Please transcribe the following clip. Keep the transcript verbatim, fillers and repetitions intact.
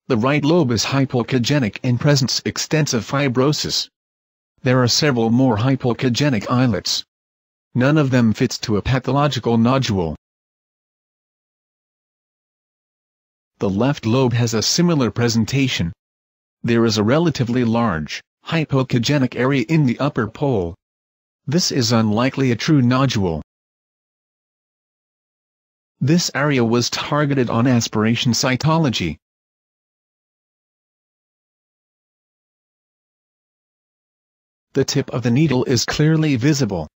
The right lobe is hypoechogenic and presents extensive fibrosis. There are several more hypoechogenic islets. None of them fits to a pathological nodule. The left lobe has a similar presentation. There is a relatively large, hypoechogenic area in the upper pole. This is unlikely a true nodule. This area was targeted on aspiration cytology. The tip of the needle is clearly visible.